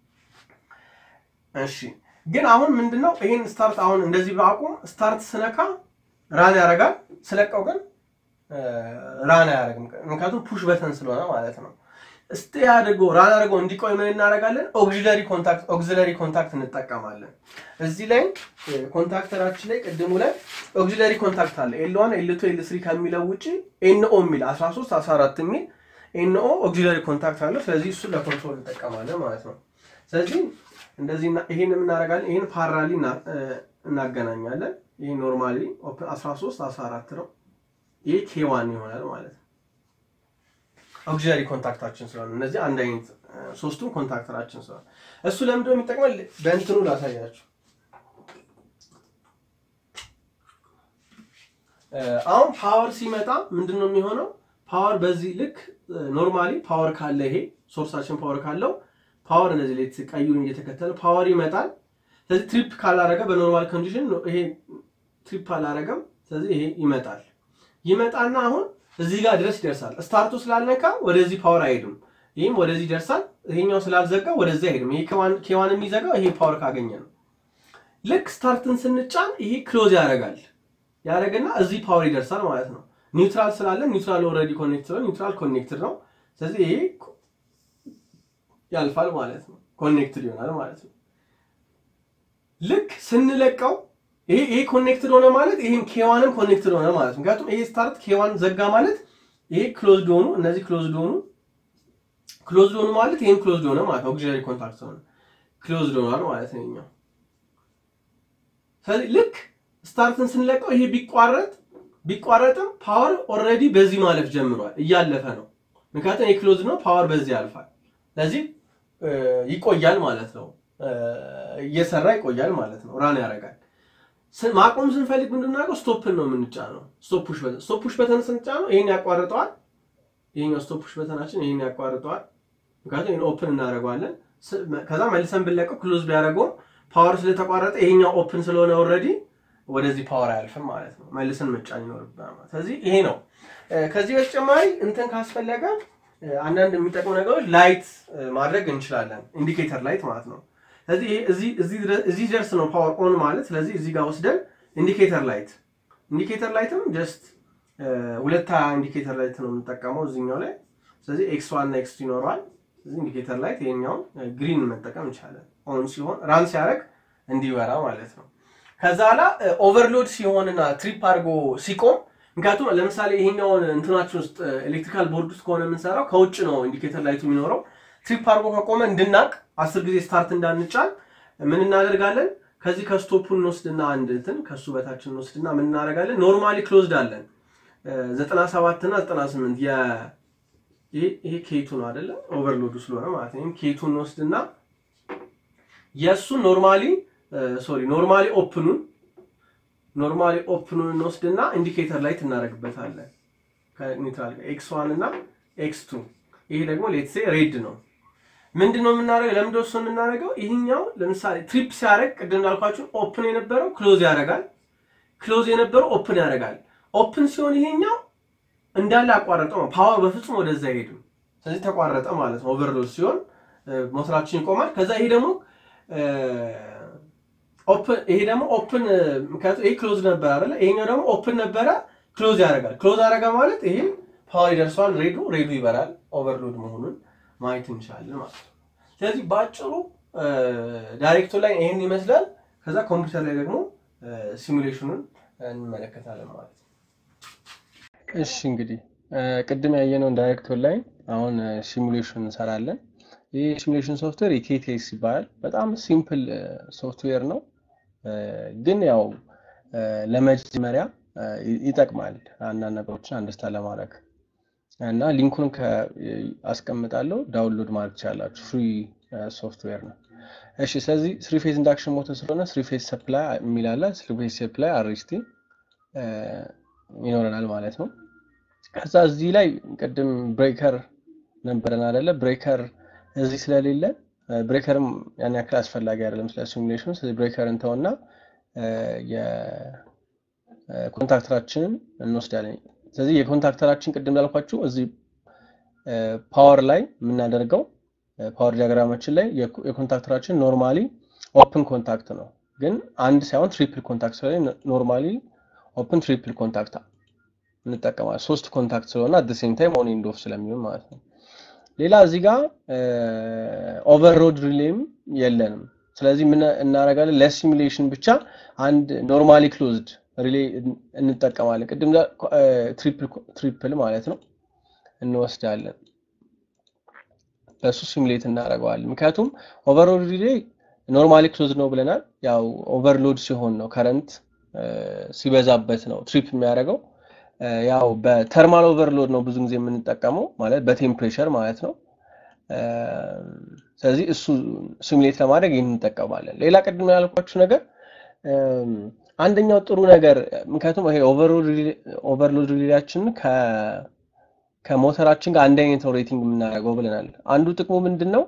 እሺ ግን አሁን ምንድነው ይሄን ስታርት አሁን እንደዚህ ባቁም ስታርት ስነካ ራን ያደርጋል ስለቀው ግን ራን ያደርግም ምክንያቱም ፑሽ በተን ስለሆነ ማለት ነው እስቲ ያደርጎ ራን አድርጎ እንዲቆይ ምን እናደርጋለን ኦክሲለሪ ኮንታክት ኦክሲለሪ ኮንታክት እንጠቀማለን እዚህ ላይ ኮንታክተራችን ላይ ቀድሙ ላይ ኦክሲለሪ ኮንታክት አለ ኤል ዋን ኤል ቱ ኤል ስሪ ከሚለው ውጪ ኤንኦ የሚል አስራ ሶስት አስራ አራት የሚል ኤንኦ ኦክሲለሪ ኮንታክት አለ ስለዚህ እሱ ለኮንትሮል እንጠቀማለን ማለት ነው ስለዚህ እንደዚህ ይሄን ምን እናደርጋለን ይሄን ፓራሊ እናገናኛለን ይሄ ኖርማሊ አስራ ሶስት አስራ አራት ነው ይሄ ኬ ዋን ይሆናል ማለት ነው ኦክሲለሪ ኮንታክታችን ስለሆነ እነዚህ አንድ አይነት ሶስቱም ኮንታክተራችን ስለሆነ እሱ ለምንድነው የሚጠቅመው በእንትኑ ላሳያችሁ አሁን ፓወር ሲመጣ ምንድነው የሚሆነው ፓወር በዚህ ልክ ኖርማሊ ፓወር ካለ ይሄ ሶርሳችን ፓወር ካለው ፓወር እንደዚህ ሌት ቀዩን እየተከተለ ፓወር ይመጣል ስለዚህ ትሪፕ ካላረገ በኖርማል ኮንዲሽን ይሄ ትሪፕ አላረገም ስለዚህ ይሄ ይመጣል ይመጣና አሁን እዚህ ጋር ድረስ ይደርሳል ስታርቱ ስላልነካ ወደዚህ ፓወር አይሄድም ይሄም ወደዚህ ይደርሳል ይሄኛው ስላልዘጋ ወደዚህ አይሄድም ይሄ ኬዋን የሚዘጋው ይሄ ፓወር ካገኘ ነው ልክ ስታርትን ስንጫን ይሄ ክሎዝ ያደርጋል ያደርግና እዚህ ፓወር ይደርሳል ማለት ነው ኒውትራል ስላለ ኒውትራል ኦሬዲ ኮኔክትድ ነው ኒውትራል ኮኔክትድ ነው ስለዚህ ይሄ ያልፋል ማለት ነው ኮኔክትድ ይሆናል ማለት ነው ልክ ስንለቀው ይሄ ይሄ ኮኔክትድ ሆነ ማለት ይሄም ኬዋንም ኮኔክትድ ሆነ ማለት ነው ምክንያቱም ይሄ ስታርት ኬዋን ዘጋ ማለት ይሄ ክሎዝድ ሆኑ እነዚህ ክሎዝድ ሆኑ ክሎዝድ ሆኑ ማለት ይሄም ክሎዝድ ሆነ ማለት ነው ኦክሲለሪ ኮንታክት ሆነ ክሎዝድ ሆኗል ማለት ነው ይሄኛው ስለዚህ ልክ ስታርትን ስንለቀው ይሄ ቢቋረጥ ቢቋረጥም ፓወር ኦሬዲ በዚህ ማለፍ ጀምሯል እያለፈ ነው ምክንያቱም ይሄ ክሎዝድ ነው ፓወር በዚህ ያልፋል ስለዚህ ይቆያል ማለት ነው እየሰራ ይቆያል ማለት ነው ራን ያደርጋል ማቆም ስንፈልግ ምንድነው ስቶፕን ነው የምንጫነው ስቶፕ ፑሽ በተን ስቶፕ ፑሽ በተን ስንጫነው ይሄን ያቋርጠዋል ይሄኛው ስቶፕ ፑሽ በተናችን ይሄን ያቋርጠዋል ምክንያቱም ይሄን ኦፕን እናደርጋለን ከዛ መልሰን ብንለቀው ክሎዝ ቢያደርገው ፓወር ስለተቋረጠ ይሄኛው ኦፕን ስለሆነ ኦሬዲ ወደዚህ ፓወር አያልፍም ማለት ነው መልሰን መጫን ይኖርብናል ማለት ስለዚህ ይሄ ነው ከዚህ በተጨማሪ እንትን ካስፈለገ አንዳንድ የሚጠቅሙ ነገሮች ላይት ማድረግ እንችላለን ኢንዲኬተር ላይት ማለት ነው ስለዚህ እዚህ እዚህ እዚህ ድረስ ነው ፓወር ኦን ማለት ስለዚህ እዚህ ጋር ወስደን ኢንዲኬተር ላይት ኢንዲኬተር ላይትም ጀስት ሁለት ኢንዲኬተር ላይት ነው የምንጠቀመው እዚህኛው ላይ ስለዚህ ኤክስ ዋን እና ኤክስ ቱ ይኖራል ስለዚህ ኢንዲኬተር ላይት ይሄኛው ግሪን መጠቀም እንችላለን ኦን ሲሆን ራን ሲያደርግ እንዲበራ ማለት ነው ከዛላ ኦቨርሎድ ሲሆንና ትሪፕ አድርጎ ሲቆም ምክንያቱም ለምሳሌ ይሄኛው እንትናችን ውስጥ ኤሌክትሪካል ቦርድ ውስጥ ከሆነ የምንሰራው ከውጭ ነው ኢንዲኬተር ላይቱ የሚኖረው ትሪፕ አድርጎ ከቆመ እንድናቅ አስር ጊዜ ስታርት እንዳንጫን ምን እናደርጋለን ከዚህ ከስቶፑን ወስድና አንድ እንትን ከሱ በታችን ወስድና ምን እናደርጋለን ኖርማሊ ክሎዝድ አለን ዘጠና ሰባት እና ዘጠና ስምንት ያ ይሄ ይሄ ኬቱ ነው አይደለ ኦቨርሎድ ስለሆነ ማለት ነው ኬቱን ወስድና የሱ ኖርማሊ ሶሪ ኖርማሊ ኦፕኑን ኖርማሊ ኦፕኑን ወስድና ኢንዲኬተር ላይት እናደርግበታለን ከኒውትራል ኤክስ ዋን እና ኤክስ ቱ ይሄ ደግሞ ሌትስ ሴ ሬድ ነው ምንድነው የምናደርገው ለምንድነው እሱ የምናደርገው ይሄኛው ለምሳሌ ትሪፕ ሲያደርግ ቅድም እንዳልኳችሁ ኦፕን የነበረው ክሎዝ ያደርጋል ክሎዝ የነበረው ኦፕን ያደርጋል ኦፕን ሲሆን ይሄኛው እንዳለ አቋረጠው ፓወር በፍጹም ወደዛ አይሄድም ስለዚህ ተቋረጠ ማለት ነው ኦቨርሎድ ሲሆን ሞተራችን ይቆማል ከዛ ይሄ ደግሞ ኦፕን ይሄ ደግሞ ኦፕን ምክንያቱም ይሄ ክሎዝ ነበር አይደል ይሄኛው ደግሞ ኦፕን ነበረ ክሎዝ ያደርጋል ክሎዝ አደረገ ማለት ይሄ ፓወር ይደርሳል ሬዱ ሬዱ ይበራል ኦቨርሎድ መሆኑን ማየት እንችላለን ማለት ነው ስለዚህ ባጭሩ ዳይሬክቶ ላይ ይሄን ይመስላል ከዛ ኮምፒውተር ላይ ደግሞ ሲሙሌሽኑን እንመለከታለን ማለት ነው እሺ እንግዲህ ቅድም ያየነው ዳይሬክቶ ላይ አሁን ሲሙሌሽን እንሰራለን ይሄ ሲሙሌሽን ሶፍትዌር ኢቲቲኤስ ይባላል በጣም ሲምፕል ሶፍትዌር ነው ግን ያው ለመጀመሪያ ይጠቅማል አንዳንድ ነገሮችን አንደርስታንድ ለማድረግ እና ሊንኩን አስቀምጣለሁ ዳውንሎድ ማድረግ ትችላላችሁ ፍሪ ሶፍትዌር ነው እሺ ስለዚህ three phase ኢንዳክሽን ሞተር ስለሆነ three phase ሰፕላይ የሚላለ three phase ሰፕላይ አርኤስቲ ይኖረናል ማለት ነው ከዛ እዚህ ላይ ቀደም ብሬከር ነበርና አይደለ ብሬከር እዚህ ስለሌለ ብሬከርም ያን ያክል አስፈላጊ አይደለም ስለ ሲሙሌሽን ስለዚህ ብሬከርን ተውና የኮንታክተራችንን እንወስዳለን ስለዚህ የኮንታክተራችን ቅድም እንዳልኳችሁ እዚህ ፓወር ላይ የምናደርገው ፓወር ዲያግራማችን ላይ የኮንታክተራችን ኖርማሊ ኦፕን ኮንታክት ነው ግን አንድ ሳይሆን ትሪፕል ኮንታክት ስለሆነ ኖርማሊ ኦፕን ትሪፕል ኮንታክት እንጠቀማለን ሶስት ኮንታክት ስለሆነ at the same time on and off ስለሚሆን ማለት ነው ሌላ እዚህ ጋር ኦቨርሎድ ሪሌም የለንም ስለዚህ ምን እናደርጋለን ለሲሙሌሽን ብቻ አንድ ኖርማሊ ክሎዝድ ሪሌ እንጠቀማለን ቅድም ትሪፕል ትሪፕል ማለት ነው እንወስዳለን ለሱ ሲሙሌት እናደርጋለን ምክንያቱም ኦቨርሎድ ሪሌ ኖርማሊ ክሎዝድ ነው ብለናል ያው ኦቨርሎድ ሲሆን ነው ከረንት ሲበዛበት ነው ትሪፕ የሚያደርገው ያው በተርማል ኦቨርሎድ ነው ብዙ ጊዜ የምንጠቀመው ማለት በቴምፕሬቸር ማለት ነው ስለዚህ እሱ ሲሙሌት ለማድረግ እንጠቀማለን ሌላ ቅድም ያልኳችሁ ነገር አንደኛው ጥሩ ነገር ምክንያቱም ይሄ ኦቨርሎድ ኦቨርሎድ ሪሌያችን ከ ከሞተራችን ጋር አንድ አይነት ሬቲንግ የምናደርገው ብለናል አንዱ ጥቅሙ ምንድነው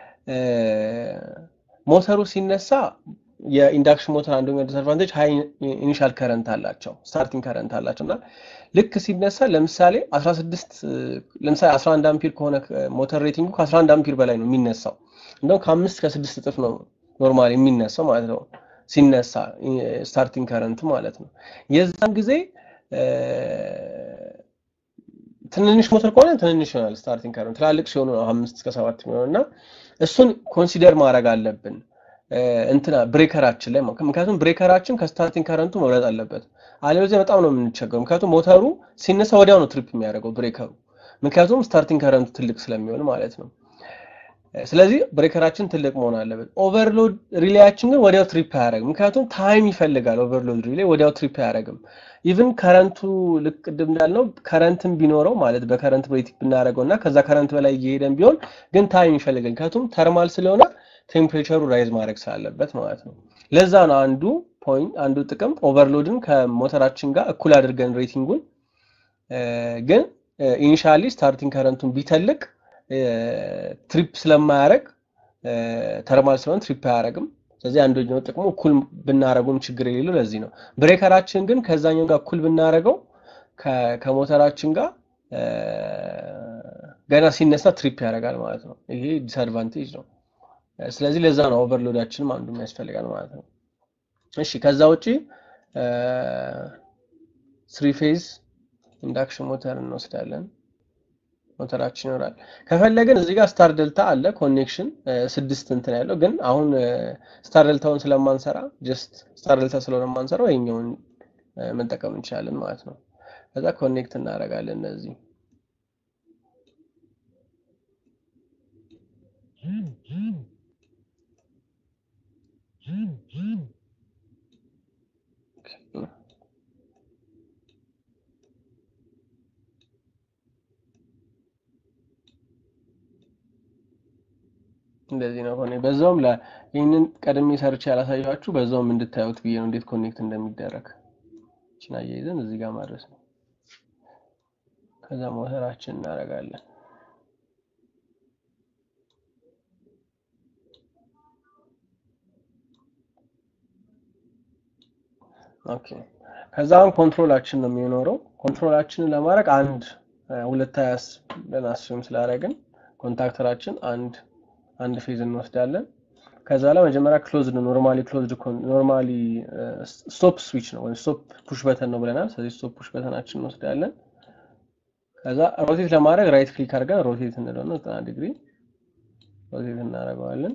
ሞተሩ ሲነሳ የኢንዳክሽን ሞተር አንደኛው ዲስአድቫንቴጅ ሃይ ኢኒሻል ከረንት አላቸው ስታርቲንግ ከረንት አላቸውና ልክ ሲነሳ ለምሳሌ አስራ ስድስት ለምሳሌ አስራ አንድ አምፒር ከሆነ ሞተር ሬቲንጉ ከ11 አምፒር በላይ ነው የሚነሳው እንደው ከ5 እስከ ስድስት እጥፍ ነው ኖርማሊ የሚነሳው ማለት ነው ሲነሳ ስታርቲንግ ከረንት ማለት ነው የዛን ጊዜ ትንንሽ ሞተር ከሆነ ትንንሽ ይሆናል ስታርቲንግ ከረንት ትላልቅ ሲሆኑ ነው አምስት እስከ ሰባት የሚሆነውና እሱን ኮንሲደር ማድረግ አለብን እንትና ብሬከራችን ላይ ምክንያቱም ብሬከራችን ከስታርቲንግ ከረንቱ መብለጥ አለበት አለበለዚያ በጣም ነው የምንቸገረው ምክንያቱም ሞተሩ ሲነሳ ወዲያው ነው ትሪፕ የሚያደርገው ብሬከሩ ምክንያቱም ስታርቲንግ ከረንቱ ትልቅ ስለሚሆን ማለት ነው ስለዚህ ብሬከራችን ትልቅ መሆን አለበት ኦቨርሎድ ሪሌያችን ግን ወዲያው ትሪፕ ያደርጋል ምክንያቱም ታይም ይፈልጋል ኦቨርሎድ ሪሌ ወዲያው ትሪፕ ያደርጋል ኢቭን ከረንቱ ልቅድም እንዳልነው ከረንትም ቢኖረው ማለት በከረንት ብሬክ ብናደርገውና ከዛ ከረንት በላይ እየሄደን ቢሆን ግን ታይም ይፈልጋል ምክንያቱም ተርማል ስለሆነ ቴምፕሬቸሩ ራይዝ ማድረግ ስላለበት ማለት ነው ለዛ ነው አንዱ ፖይንት አንዱ ጥቅም ኦቨርሎድን ከሞተራችን ጋር እኩል አድርገን ሬቲንጉን ግን ኢኒሺያሊ ስታርቲንግ ከረንቱን ቢተልቅ ትሪፕ ስለማያረግ ተርማል ስለሆነ ትሪፕ አያረግም ስለዚህ አንደኛው ጥቅሙ እኩል ብናረጉም ችግር የሌለው ለዚህ ነው ብሬከራችን ግን ከዛኛው ጋር እኩል ብናረገው ከሞተራችን ጋር ገና ሲነሳ ትሪፕ ያደርጋል ማለት ነው ይሄ ዲስአድቫንቴጅ ነው ስለዚህ ለዛ ነው ኦቨርሎዳችንም አንዱ የሚያስፈልጋል ማለት ነው እሺ ከዛ ውጪ three phase ኢንዳክሽን ሞተር እንወስዳለን ሞተራችን ይኖራል ከፈለግን እዚህ ጋር ስታር ዴልታ አለ ኮኔክሽን ስድስት እንትን ያለው ግን አሁን ስታር ዴልታውን ስለማንሰራ ጀስት ስታር ዴልታ ስለሆነ ማንሰራው ይሄኛውን መጠቀም እንችላለን ማለት ነው ከዛ ኮኔክት እናደርጋለን እነዚህ እንደዚህ ነው ሆነ በዛውም ላ ይሄንን ቀድሜ ሰርች ያላሳያችሁ በዛውም እንድታዩት ብዬ ነው እንዴት ኮኔክት እንደሚደረግ እቺና ይዘን እዚህ ጋር ማድረስ ነው ከዛ ሞተራችን እናደርጋለን ኦኬ ከዛም ኮንትሮላችን ነው የሚኖረው ኮንትሮላችንን ለማድረግ አንድ ሁለት ታያስ ለናስም ስላደረግን ኮንታክተራችን አንድ አንድ ፌዝ እንወስዳለን ከዛ ላይ መጀመሪያ ክሎዝድ ኖርማሊ ክሎዝድ ኖርማሊ ስቶፕ ስዊች ነው ወይ ስቶፕ ፑሽ በተን ነው ብለናል ስለዚህ ስቶፕ ፑሽ በተናችን እንወስዳለን ከዛ ሮቴት ለማድረግ ራይት ክሊክ አድርገን ሮቴት እንለውና ዘጠና ዲግሪ ሮቴት እናደርጋለን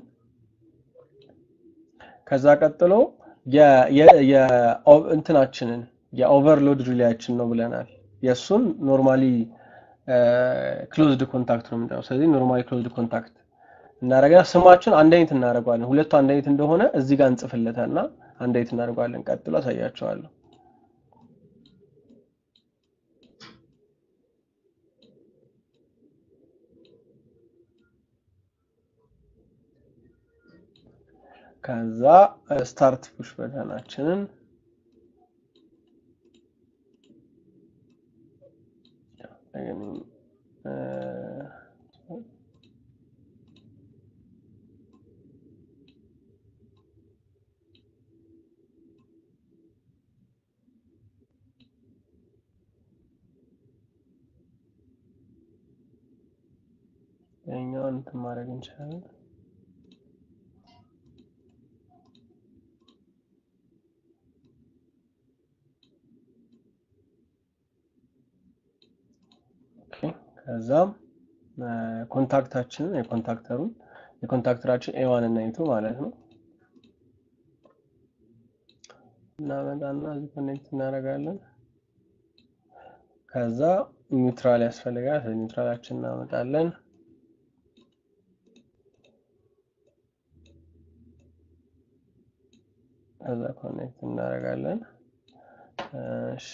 ከዛ ቀጥሎ የ የ እንትናችንን የኦቨርሎድ ሪሌያችን ነው ብለናል የሱን ኖርማሊ ክሎዝድ ኮንታክት ነው የምንጠራው ስለዚህ ኖርማሊ ክሎዝድ ኮንታክት እናረጋና ስማችን አንድ አይነት እናረጋለን ሁለቱ አንድ አይነት እንደሆነ እዚህ ጋር እንጽፍለታልና አንድ አይነት እናረጋለን ቀጥሎ አሳያችኋለሁ ከዛ ስታርት ፑሽ በተናችንን እኛውን ተማረግ እንችላለን ኦኬ ከዛም ኮንታክታችንን የኮንታክተሩን የኮንታክተራችን ኤ ዋን እና ኤ ቱ ማለት ነው እና መጣና እዚህ ኮኔክት እናደርጋለን ከዛ ኒውትራል ያስፈልጋል ኒውትራላችንን እናመጣለን ከዛ ኮኔክት እናደርጋለን እሺ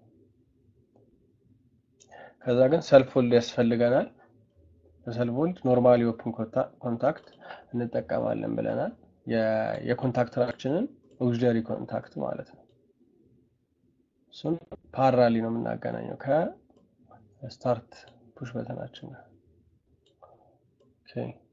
ከዛ ግን ሰልፍ ሆልድ ያስፈልጋናል ሰልፍ ሆልድ ኖርማሊ ኦፕን ኮንታክት እንጠቀማለን ብለናል የኮንታክተራችንን ኦክሲለሪ ኮንታክት ማለት ነው እሱን ፓራሊ ነው የምናገናኘው ከስታርት ፑሽ በተናችን ኦኬ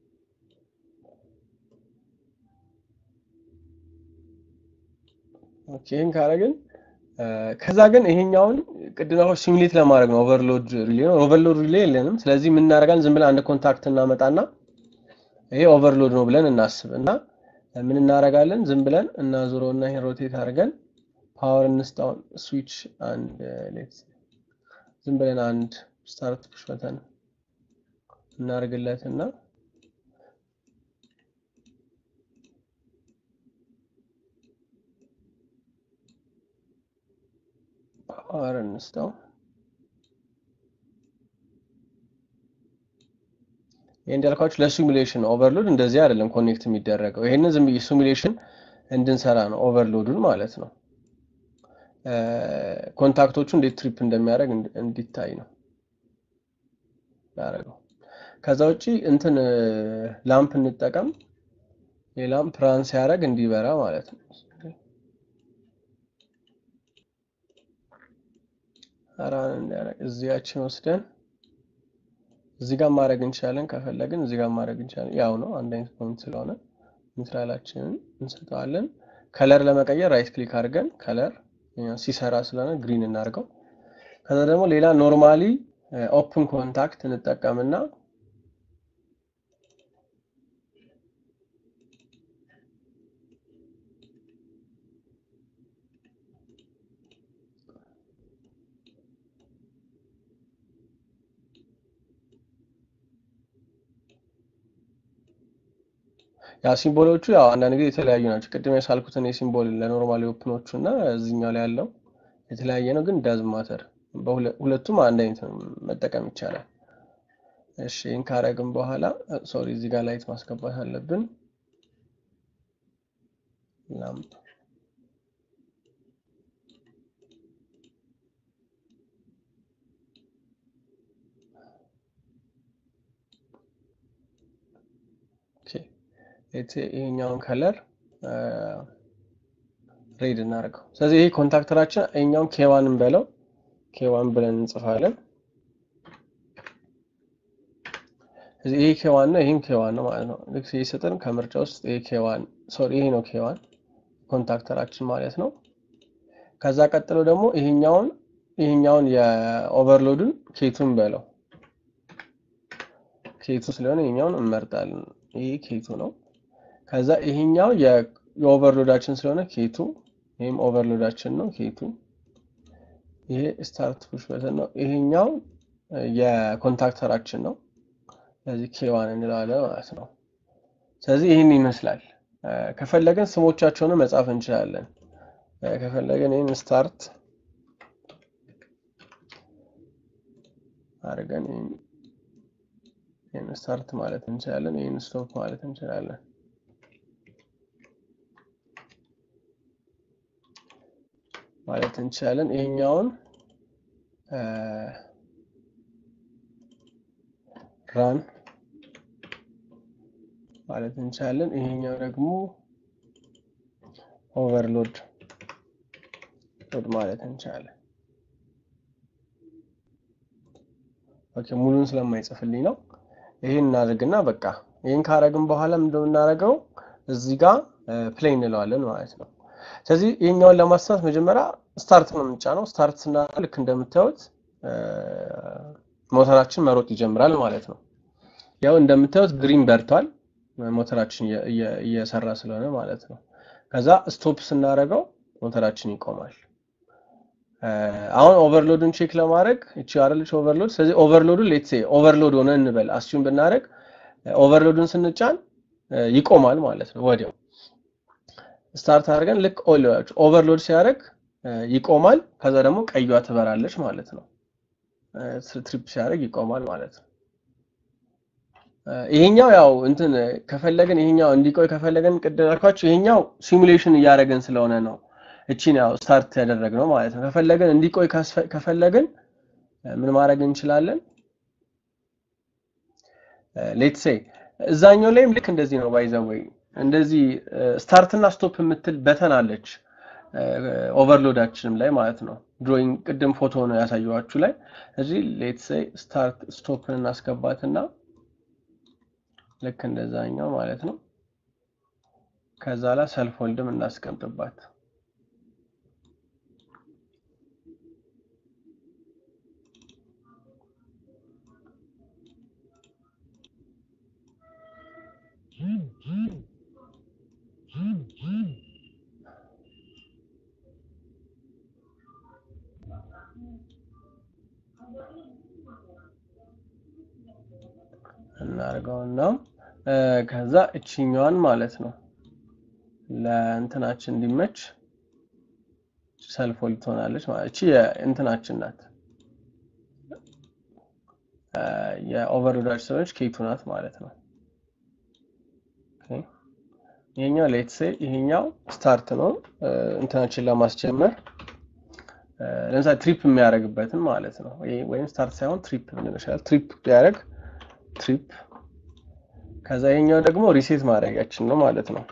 ኦኬን ካረግን ከዛ ግን ይሄኛውን ቅድናው ሲሙሌት ለማድረግ ነው ኦቨርሎድ ሪሌ ነው ኦቨርሎድ ሪሌ የለንም ስለዚህ ምን እናደርጋለን ዝም ብለን አንድ ኮንታክት እናመጣና ይሄ ኦቨርሎድ ነው ብለን እናስብና ምን እናረጋለን ዝም ብለን እናዙረውና ይሄን ሮቴት አድርገን ፓወር እንስጣው ስዊች አንድ ሌትስ ዝም ብለን አንድ ስታርት ፑሽ በተን እናርግለትና ፓወር እንስጣው እንዳልኳችሁ ለሲሙሌሽን ኦቨርሎድ እንደዚህ አይደለም ኮኔክት የሚደረገው ይሄንን ዝም ብዬ ሲሙሌሽን እንድንሰራ ነው ኦቨርሎዱን ማለት ነው ኮንታክቶቹ እንዴት ትሪፕ እንደሚያደርግ እንዲታይ ነው ያረጋው ከዛ ውጪ እንትን ላምፕ እንጠቀም የላምፕ ራን ሲያደርግ እንዲበራ ማለት ነው ራን እንዲያደርግ እዚያችን ወስደን እዚህ ጋር ማድረግ እንችላለን ከፈለግን እዚህ ጋር ማድረግ እንችላለን ያው ነው አንድ አይነት ፖይንት ስለሆነ ኒውትራላችንን እንሰጣለን ከለር ለመቀየር ራይት ክሊክ አድርገን ከለር ሲሰራ ስለሆነ ግሪን እናርገው ከዛ ደግሞ ሌላ ኖርማሊ ኦፕን ኮንታክት እንጠቀምና ያ ሲምቦሎቹ ያው አንዳንድ ጊዜ የተለያዩ ናቸው ቅድም ያሳልኩትን የሲምቦል ለኖርማሊ ኦፕኖቹና እዚህኛው ላይ ያለው የተለያየ ነው ግን ዳዝ ማተር በሁለቱም አንድ አይነት መጠቀም ይቻላል እሺ እንካረግም በኋላ ሶሪ እዚህ ጋር ላይት ማስገባት አለብን ላምፕ ኦኬ እቴ ይሄኛውን ከለር ሬድ እናርገው ስለዚህ ይሄ ኮንታክተራችን እኛውን ኬ ዋን እንበለው ኬ ዋን ብለን እንጽፋለን ስለዚህ ይሄ ኬ ዋን ነው ይሄም ኬ ዋን ነው ማለት ነው ልክ ሲሰጠን ከምርጫ ውስጥ ይሄ ኬ ዋን ሶሪ ይሄ ነው ኬ ዋን ኮንታክተራችን ማለት ነው ከዛ ቀጥሎ ደግሞ ይሄኛውን ይሄኛውን የኦቨርሎድን ኬ ቱ እንበለው ኬ ቱ ስለሆነ ይሄኛውን እንመርጣለን ይሄ ኬ ቱ ነው ከዛ ይሄኛው የኦቨርሎዳችን ስለሆነ ኬ ቱ ይሄም ኦቨርሎዳችን ነው ኬ ቱ ይሄ ስታርት ፑሽ በተን ነው ይሄኛው የኮንታክተራችን ነው ስለዚህ ኬ ዋን እንላለን ማለት ነው ስለዚህ ይሄን ይመስላል ከፈለገን ስሞቻቸውን መጻፍ እንችላለን ከፈለገን ይሄን ስታርት አርገን ይሄን ስታርት ማለት እንችላለን ይሄን ስቶፕ ማለት እንችላለን ማለት እንችላለን ይሄኛውን ራን ማለት እንችላለን ይሄኛው ደግሞ ኦቨርሎድ ሎድ ማለት እንችላለን ኦኬ ሙሉን ስለማይጽፍልኝ ነው ይሄን እናደርግና በቃ ይሄን ካረግን በኋላ ምንድነው እናደርገው እዚህ ጋር ፕሌይ እንለዋለን ማለት ነው ስለዚህ ይሄኛውን ለማስተካከል መጀመሪያ ስታርት ነው የምንጫነው ስታርት ስናደርግ ልክ እንደምታዩት ሞተራችን መሮጥ ይጀምራል ማለት ነው ያው እንደምታዩት ግሪን በርቷል ሞተራችን እየሰራ ስለሆነ ማለት ነው ከዛ ስቶፕ ስናደርገው ሞተራችን ይቆማል አሁን ኦቨርሎድን ቼክ ለማድረግ እቺ አይደለች ኦቨርሎድ ስለዚህ ኦቨርሎዱን ሌትስ ሴ ኦቨርሎድ ሆነ እንበል አስዩም ብናደርግ ኦቨርሎድን ስንጫን ይቆማል ማለት ነው ወዲያው ስታርት አድርገን ልክ ኦቨርሎድ ሲያደርግ ይቆማል ከዛ ደግሞ ቀይዋ ትበራለች ማለት ነው ትሪፕ ሲያደርግ ይቆማል ማለት ነው ይሄኛው ያው እንትን ከፈለገን ይሄኛው እንዲቆይ ከፈለገን ቅድላኳችሁ ይሄኛው ሲሙሌሽን እያደረገን ስለሆነ ነው እቺን ያው ስታርት ያደረግነው ማለት ነው ከፈለገን እንዲቆይ ከፈለገን ምን ማድረግ እንችላለን ሌትስ ሴይ እዛኛው ላይም ልክ እንደዚህ ነው ባይ ዘ ወይ እንደዚህ ስታርት እና ስቶፕ የምትል በተን አለች ኦቨርሎዳችንም ላይ ማለት ነው ድሮይንግ ቅድም ፎቶ ነው ያሳየዋችሁ ላይ እዚህ ሌትስ ሴይ ስታርት ስቶፕን እናስገባትና ልክ እንደዛኛው ማለት ነው ከዛ ላይ ሰልፍ ሆልድም እናስቀምጥባት እናርጋውና ከዛ እቺኛዋን ማለት ነው ለእንትናችን እንዲመች ሰልፍ ሆልድ ትሆናለች ማለት እቺ የእንትናችን ናት የኦቨርሎድ ሰዎች ኬቱ ናት ማለት ነው ኦኬ ይሄኛው ሌትስ ሴ ይሄኛው ስታርት ነው እንትናችን ለማስጀመር ለምሳሌ ትሪፕ የሚያደርግበትን ማለት ነው ይሄ ወይም ስታርት ሳይሆን ትሪፕ ምን ይችላል ትሪፕ ቢያደርግ ትሪፕ ከዛ ይሄኛው ደግሞ ሪሴት ማድረጋችን ነው ማለት ነው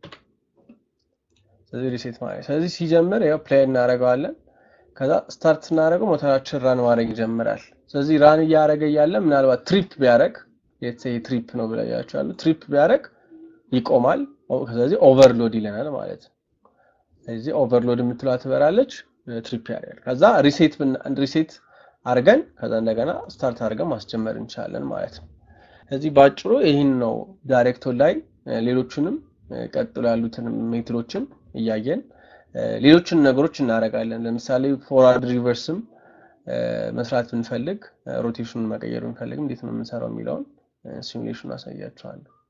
ስለዚህ ሪሴት ማድረግ ስለዚህ ሲጀምር ያው ፕሌይ እናደርጋለን ከዛ ስታርት እናደርገው ሞተራችን ራን ማድረግ ይጀምራል ስለዚህ ራን ያያረገ ያለ ምናልባት ትሪፕ ቢያደርግ የትይ ትሪፕ ነው ብለያችኋል ትሪፕ ቢያደርግ ይቆማል ስለዚህ ኦቨርሎድ ይለናል ማለት ነው ስለዚህ ኦቨርሎድ የምትሏት ትበራለች ትሪፕ ያደርጋል ከዛ ሪሴት ሪሴት አርገን ከዛ እንደገና ስታርት አርገን ማስጀመር እንችላለን ማለት ነው ስለዚህ ባጭሩ ይሄን ነው ዳይሬክቶር ላይ ሌሎችንም ቀጥሎ ያሉትን ሜትሮችን እያየን ሌሎችን ነገሮች እናረጋለን ለምሳሌ ፎርዋርድ ሪቨርስም መስራት ብንፈልግ ሮቴሽኑን መቀየር ብንፈልግ እንዴት ነው የምንሰራው የሚለውን ሲሙሌሽን አሳያችኋለሁ